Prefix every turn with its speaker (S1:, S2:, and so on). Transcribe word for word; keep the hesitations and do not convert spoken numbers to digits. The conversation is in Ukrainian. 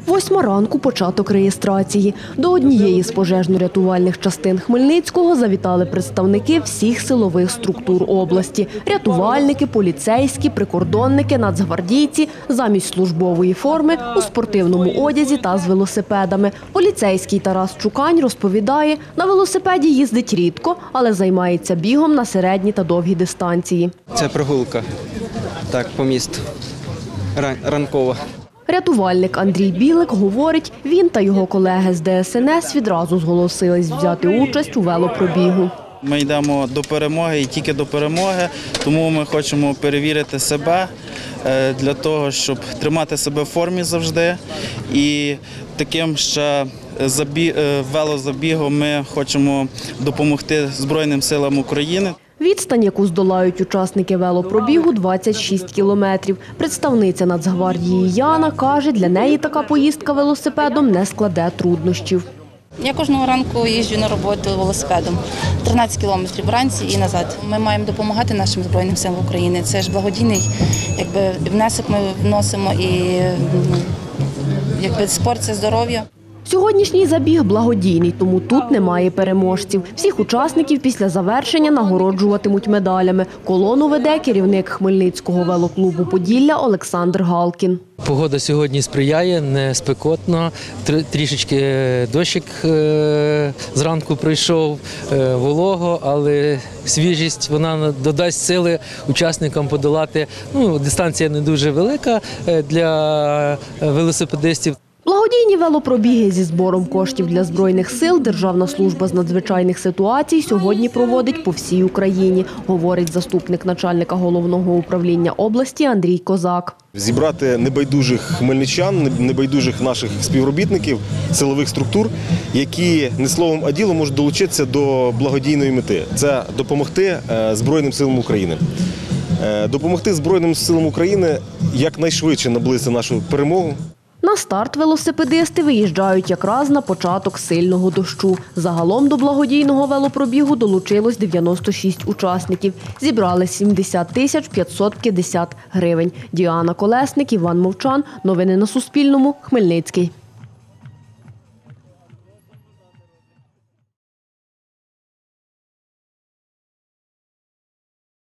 S1: Восьма ранку – початок реєстрації. До однієї з пожежно-рятувальних частин Хмельницького завітали представники всіх силових структур області. Рятувальники, поліцейські, прикордонники, нацгвардійці замість службової форми у спортивному одязі та з велосипедами. Поліцейський Тарас Чукань розповідає, на велосипеді їздить рідко, але займається бігом на середні та довгі дистанції.
S2: Це прогулка, так, по місту, Ран, ранкова.
S1: Рятувальник Андрій Білик говорить, він та його колеги з Де Ес Ен Ес відразу зголосились взяти участь у велопробігу.
S3: Ми йдемо до перемоги і тільки до перемоги, тому ми хочемо перевірити себе для того, щоб тримати себе в формі завжди. І таким ще велозабігом ми хочемо допомогти Збройним силам України.
S1: Відстань, яку здолають учасники велопробігу – двадцять шість кілометрів. Представниця Нацгвардії Яна каже, для неї така поїздка велосипедом не складе труднощів.
S4: Я кожного ранку їжджу на роботу велосипедом. тринадцять кілометрів вранці і назад. Ми маємо допомагати нашим Збройним силам України. Це ж благодійний якби, внесок ми вносимо і якби, спорт – це здоров'я.
S1: Сьогоднішній забіг благодійний, тому тут немає переможців. Всіх учасників після завершення нагороджуватимуть медалями. Колону веде керівник Хмельницького велоклубу «Поділля» Олександр Галкін.
S5: Погода сьогодні сприяє, не спекотно, трішечки дощик зранку пройшов, волого, але свіжість вона додасть сили учасникам подолати. Ну, дистанція не дуже велика для велосипедистів.
S1: Благодійні велопробіги зі збором коштів для Збройних сил Державна служба з надзвичайних ситуацій сьогодні проводить по всій Україні, говорить заступник начальника головного управління області Андрій Козак.
S6: Зібрати небайдужих хмельничан, небайдужих наших співробітників, силових структур, які не словом, а ділом можуть долучитися до благодійної мети. Це допомогти Збройним силам України. Допомогти Збройним силам України якнайшвидше наблизити нашу перемогу.
S1: На старт велосипедисти виїжджають якраз на початок сильного дощу. Загалом до благодійного велопробігу долучилось дев'яносто шість учасників. Зібрали сімдесят тисяч п'ятсот п'ятдесят гривень. Діана Колесник, Іван Мовчан. Новини на Суспільному. Хмельницький.